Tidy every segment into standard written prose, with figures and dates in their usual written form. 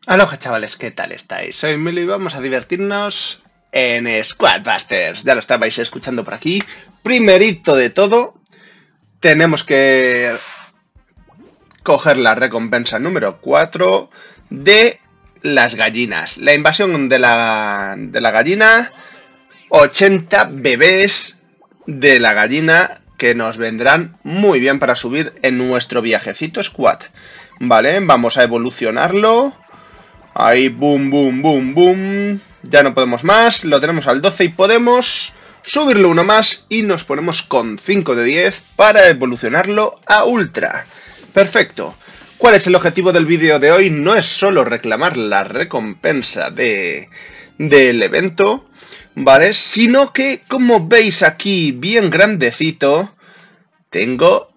Aloha chavales, ¿qué tal estáis? Soy Milo y vamos a divertirnos en Squadbusters. Ya lo estabais escuchando por aquí. Primerito de todo, tenemos que coger la recompensa número 4 de las gallinas. La invasión de la gallina, 80 bebés de la gallina que nos vendrán muy bien para subir en nuestro viajecito Squad. Vale, vamos a evolucionarlo. Ahí, boom, boom, boom, boom. Ya no podemos más. Lo tenemos al 12 y podemos subirlo uno más. Y nos ponemos con 5 de 10 para evolucionarlo a Ultra. Perfecto. ¿Cuál es el objetivo del vídeo de hoy? No es solo reclamar la recompensa del evento, ¿vale? Sino que, como veis aquí bien grandecito, tengo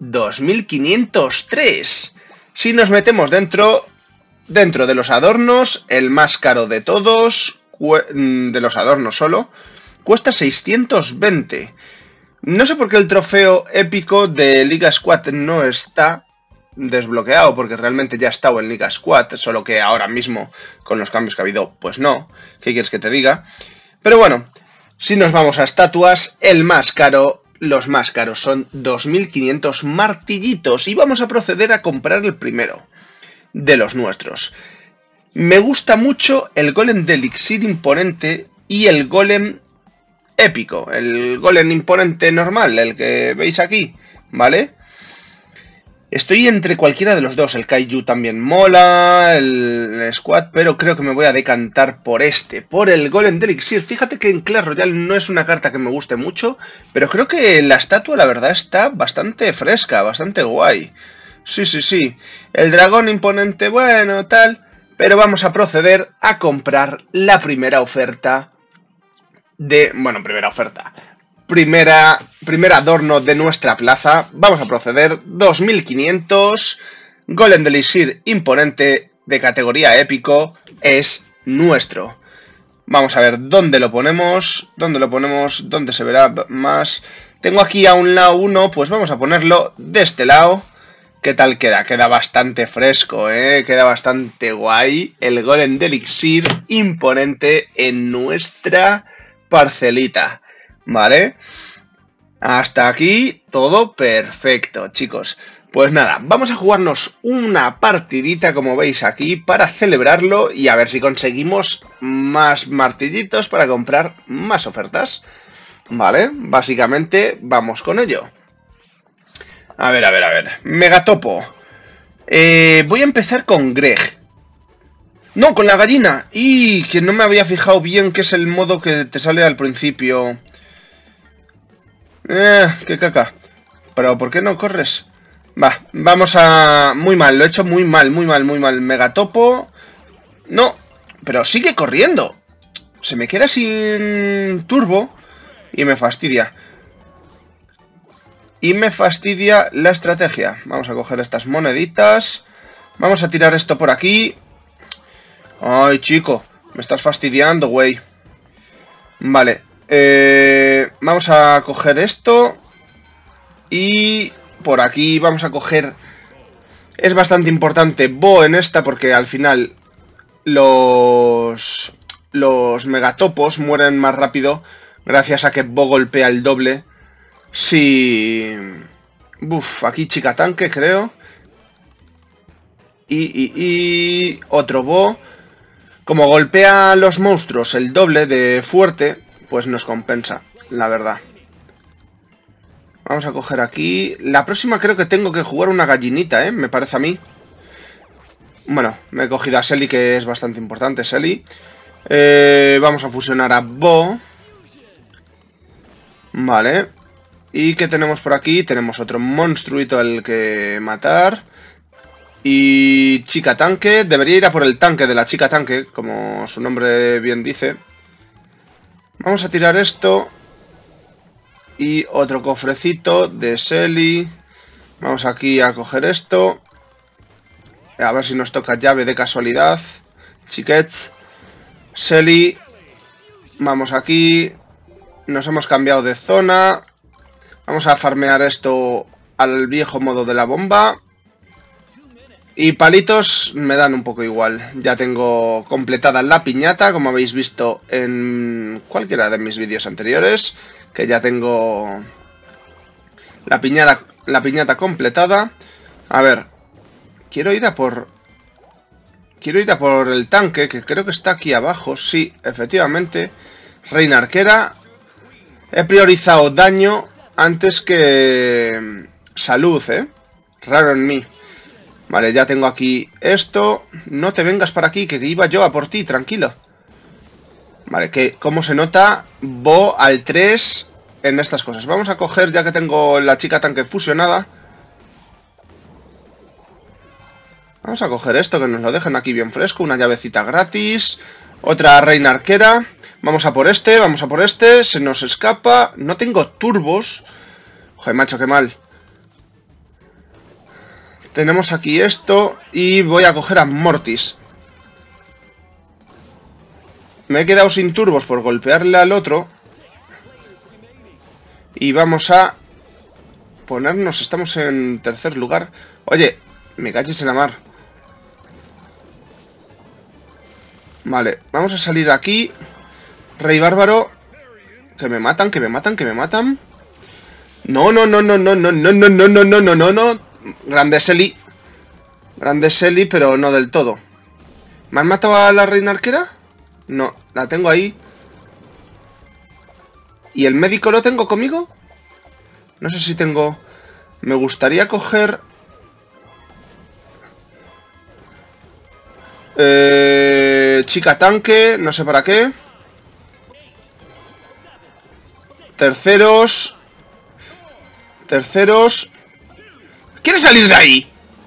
2503. Si nos metemos dentro de los adornos, el más caro de todos, de los adornos solo, cuesta 620. No sé por qué el trofeo épico de Liga Squad no está desbloqueado, porque realmente ya ha estado en Liga Squad, solo que ahora mismo, con los cambios que ha habido, pues no. ¿Qué quieres que te diga? Pero bueno, si nos vamos a estatuas, el más caro, los más caros son 2500 martillitos, y vamos a proceder a comprar el primero de los nuestros. Me gusta mucho el golem de elixir imponente y el golem épico. El golem imponente normal, el que veis aquí, ¿vale? Estoy entre cualquiera de los dos. El kaiju también mola, el squad, pero creo que me voy a decantar por por el golem de elixir. Fíjate que en Clash Royale no es una carta que me guste mucho, pero creo que la estatua la verdad está bastante fresca, bastante guay. Sí, sí, sí. El dragón imponente, bueno, tal. Pero vamos a proceder a comprar la primera oferta de... Bueno, primera oferta. Primer adorno de nuestra plaza. Vamos a proceder. 2500. Golem de elixir imponente de categoría épico. Es nuestro. Vamos a ver dónde lo ponemos. ¿Dónde lo ponemos? ¿Dónde se verá más? Tengo aquí a un lado uno. Pues vamos a ponerlo de este lado. ¿Qué tal queda? Queda bastante fresco, ¿eh? Queda bastante guay. El golem de elixir imponente en nuestra parcelita, ¿vale? Hasta aquí todo perfecto, chicos. Pues nada, vamos a jugarnos una partidita, como veis aquí, para celebrarlo y a ver si conseguimos más martillitos para comprar más ofertas. ¿Vale? Básicamente, vamos con ello. A ver. Megatopo. Voy a empezar con Greg. No, con la gallina. Y que no me había fijado bien que es el modo que te sale al principio. Qué caca. Pero ¿por qué no corres? Va, vamos a... Muy mal, lo he hecho muy mal. Megatopo. No, pero sigue corriendo. Se me queda sin turbo y me fastidia. Y me fastidia la estrategia. Vamos a coger estas moneditas. Vamos a tirar esto por aquí. Ay, chico. Me estás fastidiando, güey. Vale. Vamos a coger esto. Y por aquí vamos a coger... Es bastante importante Bo en esta porque al final los megatopos mueren más rápido gracias a que Bo golpea el doble. Sí. Buf, aquí chica tanque, creo. Y otro Bo. Como golpea a los monstruos el doble de fuerte, pues nos compensa, la verdad. Vamos a coger aquí. La próxima creo que tengo que jugar una gallinita, me parece a mí. Bueno, me he cogido a Selly, que es bastante importante, Selly. Vamos a fusionar a Bo. Vale. ¿Y qué tenemos por aquí? Tenemos otro monstruito al que matar. Y chica tanque. Debería ir a por el tanque de la chica tanque, como su nombre bien dice. Vamos a tirar esto. Y otro cofrecito de Selly. Vamos aquí a coger esto. A ver si nos toca llave de casualidad. Chiquets. Selly. Vamos aquí. Nos hemos cambiado de zona. Vamos a farmear esto al viejo modo de la bomba. Y palitos me dan un poco igual. Ya tengo completada la piñata, como habéis visto en cualquiera de mis vídeos anteriores. Que ya tengo la piñata completada. A ver, quiero ir a por el tanque, que creo que está aquí abajo. Sí, efectivamente. Reina arquera. He priorizado daño antes que salud, ¿eh? Raro en mí. Vale, ya tengo aquí esto. No te vengas para aquí, que iba yo a por ti, tranquilo. Vale, que como se nota, Bo al 3 en estas cosas. Vamos a coger, ya que tengo la chica tanque fusionada. Vamos a coger esto, que nos lo dejen aquí bien fresco. Una llavecita gratis. Otra reina arquera. Vamos a por este, vamos a por este. Se nos escapa. No tengo turbos. Joder, macho, qué mal. Tenemos aquí esto. Y voy a coger a Mortis. Me he quedado sin turbos por golpearle al otro. Y vamos a ponernos. Estamos en tercer lugar. Oye, me caches en la mar. Vale, vamos a salir aquí. Rey bárbaro. Que me matan, que me matan, que me matan. No, no, no, no, no, no, no, no, no, no, no, no, no, no. Grande Selly. Grande Selly, pero no del todo. ¿Me han matado a la reina arquera? No, la tengo ahí. ¿Y el médico lo tengo conmigo? No sé si tengo... Me gustaría coger... chica tanque, no sé para qué. Terceros. ¿Quieres salir de ahí?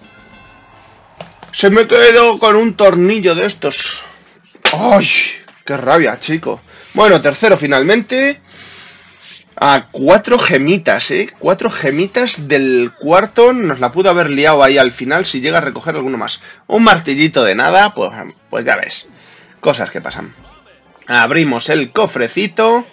Se me quedó con un tornillo de estos. ¡Ay! ¡Qué rabia, chico! Bueno, tercero finalmente. A 4 gemitas, 4 gemitas del cuarto. Nos la pudo haber liado ahí al final si llega a recoger alguno más. Un martillito de nada, pues ya ves. Cosas que pasan. Abrimos el cofrecito.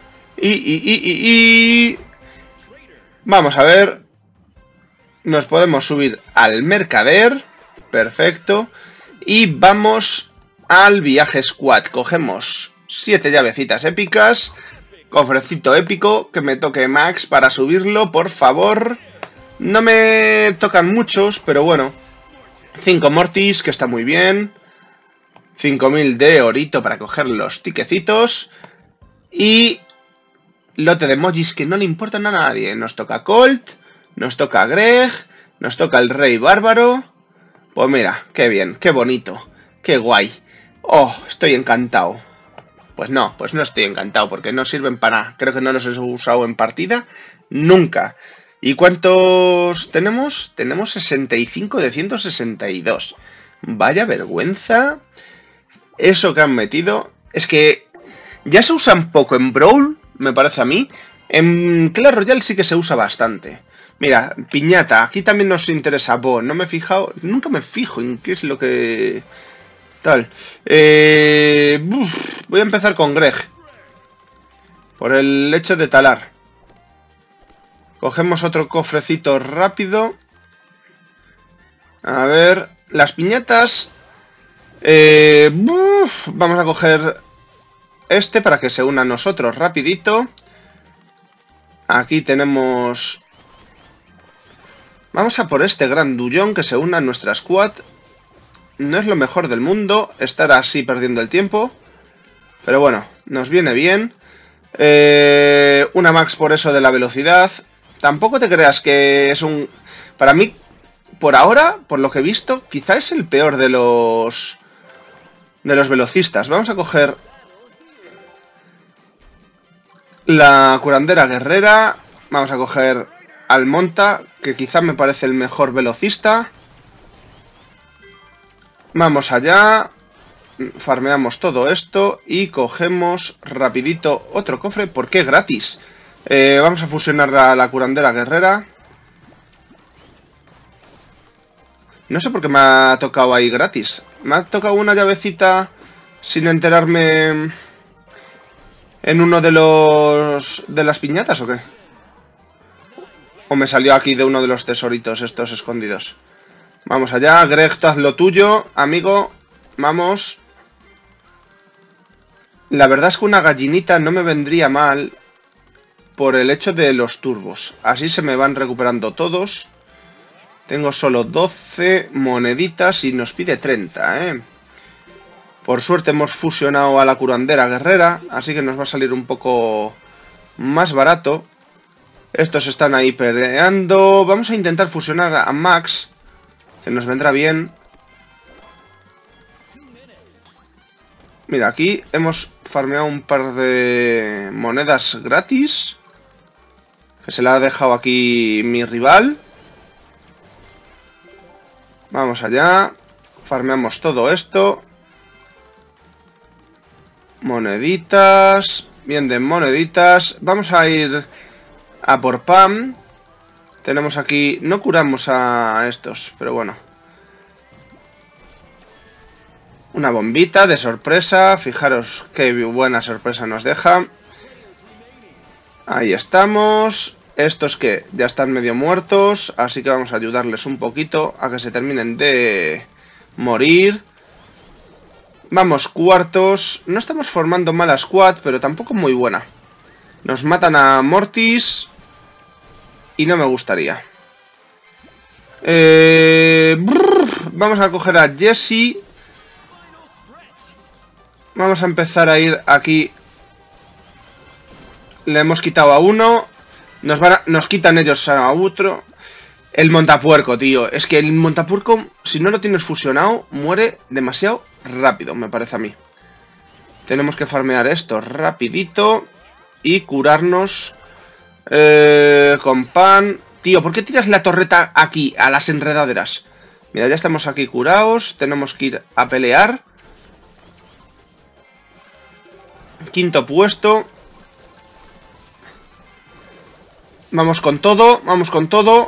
Y vamos a ver. Nos podemos subir al mercader. Perfecto. Y vamos al viaje squad. Cogemos 7 llavecitas épicas. Cofrecito épico. Que me toque Max para subirlo, por favor. No me tocan muchos, pero bueno. 5 Mortis, que está muy bien. 5000 de orito para coger los tiquecitos. Y lote de emojis que no le importan a nadie. Nos toca Colt, nos toca Greg, nos toca el Rey Bárbaro. Pues mira, qué bien, qué bonito, qué guay. Oh, estoy encantado. Pues no estoy encantado porque no sirven para nada. Creo que no los he usado en partida nunca. ¿Y cuántos tenemos? Tenemos 65 de 162. Vaya vergüenza. Eso que han metido. Es que ya se usan poco en Brawl, me parece a mí. En Clash Royale sí que se usa bastante. Mira, piñata. Aquí también nos interesa Bo. No me he fijado. Nunca me fijo en qué es lo que... Tal. Voy a empezar con Greg. Por el hecho de talar. Cogemos otro cofrecito rápido. A ver. Las piñatas. Vamos a coger este para que se una a nosotros rapidito. Aquí tenemos... Vamos a por este grandullón que se una a nuestra squad. No es lo mejor del mundo estar así perdiendo el tiempo. Pero bueno, nos viene bien. Una max por eso de la velocidad. Tampoco te creas que es un... Para mí, por ahora, por lo que he visto, quizá es el peor de los velocistas. Vamos a coger la curandera guerrera. Vamos a coger al Monta, que quizá me parece el mejor velocista. Vamos allá. Farmeamos todo esto y cogemos rapidito otro cofre, porque es gratis. Vamos a fusionar a la curandera guerrera. No sé por qué me ha tocado ahí gratis. Me ha tocado una llavecita sin enterarme en uno de las piñatas, ¿o qué? O me salió aquí de uno de los tesoritos estos escondidos. Vamos allá, Greg, tú haz lo tuyo, amigo. Vamos. La verdad es que una gallinita no me vendría mal por el hecho de los turbos. Así se me van recuperando todos. Tengo solo 12 moneditas y nos pide 30, ¿eh? Por suerte hemos fusionado a la curandera guerrera, así que nos va a salir un poco más barato. Estos están ahí peleando. Vamos a intentar fusionar a Max, que nos vendrá bien. Mira, aquí hemos farmeado un par de monedas gratis, que se la ha dejado aquí mi rival. Vamos allá. Farmeamos todo esto. Moneditas. Bien de moneditas. Vamos a ir a por Pam. Tenemos aquí... No curamos a estos, pero bueno. Una bombita de sorpresa. Fijaros qué buena sorpresa nos deja. Ahí estamos. Estos que ya están medio muertos, así que vamos a ayudarles un poquito a que se terminen de morir. Vamos, cuartos. No estamos formando mala squad, pero tampoco muy buena. Nos matan a Mortis y no me gustaría. Vamos a coger a Jesse. Vamos a empezar a ir aquí. Le hemos quitado a uno. Nos quitan ellos a otro. El montapuerco, tío. Es que el montapuerco, si no lo tienes fusionado, muere demasiado rápido, me parece a mí. Tenemos que farmear esto rapidito y curarnos con pan. Tío, ¿por qué tiras la torreta aquí, a las enredaderas? Mira, ya estamos aquí curados. Tenemos que ir a pelear. Quinto puesto. Vamos con todo, vamos con todo.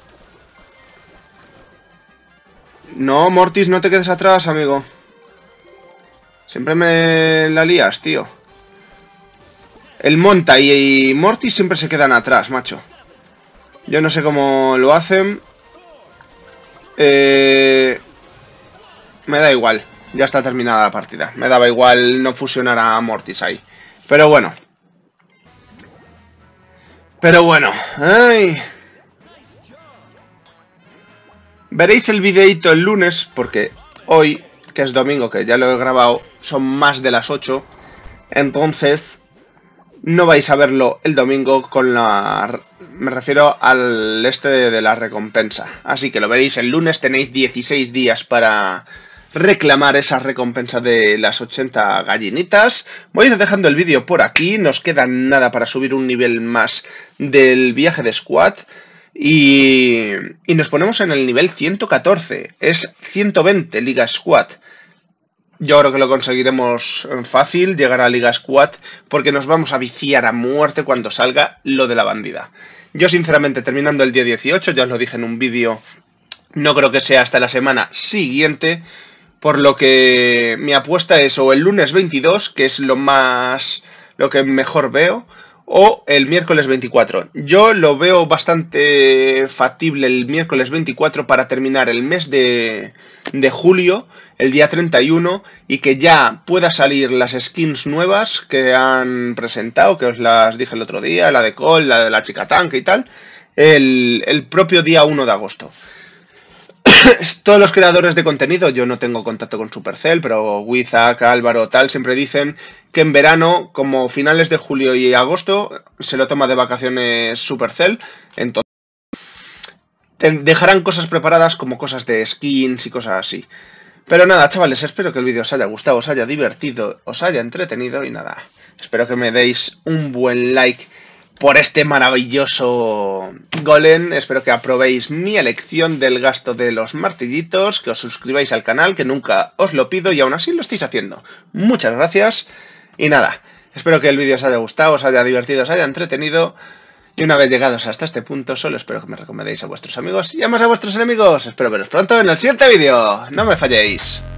No, Mortis, no te quedes atrás, amigo. Siempre me la lías, tío. El Monta y Mortis siempre se quedan atrás, macho. Yo no sé cómo lo hacen. Me da igual. Ya está terminada la partida. Me daba igual no fusionar a Mortis ahí. Pero bueno. Ay. Veréis el videito el lunes, porque hoy, que es domingo, que ya lo he grabado, son más de las 8. Entonces, no vais a verlo el domingo con la... Me refiero al este de la recompensa. Así que lo veréis el lunes, tenéis 16 días para reclamar esa recompensa de las 80 gallinitas. Voy a ir dejando el vídeo por aquí, nos queda nada para subir un nivel más del viaje de squad. Y nos ponemos en el nivel 114, es 120 Liga Squad. Yo creo que lo conseguiremos fácil, llegar a Liga Squad, porque nos vamos a viciar a muerte cuando salga lo de la bandida. Yo sinceramente, terminando el día 18, ya os lo dije en un vídeo, no creo que sea hasta la semana siguiente, por lo que mi apuesta es o el lunes 22, que es lo que mejor veo, o el miércoles 24. Yo lo veo bastante factible el miércoles 24 para terminar el mes de julio, el día 31, y que ya pueda salir las skins nuevas que han presentado, que os las dije el otro día, la de Cole, la de la chica tanque y tal, el propio día 1 de agosto. Todos los creadores de contenido, yo no tengo contacto con Supercell, pero Wizak, Álvaro, tal, siempre dicen que en verano, como finales de julio y agosto, se lo toma de vacaciones Supercell, entonces dejarán cosas preparadas como cosas de skins y cosas así. Pero nada, chavales, espero que el vídeo os haya gustado, os haya divertido, os haya entretenido y nada, espero que me deis un buen like por este maravilloso golem. Espero que aprobéis mi elección del gasto de los martillitos, que os suscribáis al canal, que nunca os lo pido y aún así lo estáis haciendo. Muchas gracias y nada, espero que el vídeo os haya gustado, os haya divertido, os haya entretenido. Y una vez llegados hasta este punto, solo espero que me recomendéis a vuestros amigos y además a vuestros enemigos. Espero veros pronto en el siguiente vídeo. No me falléis.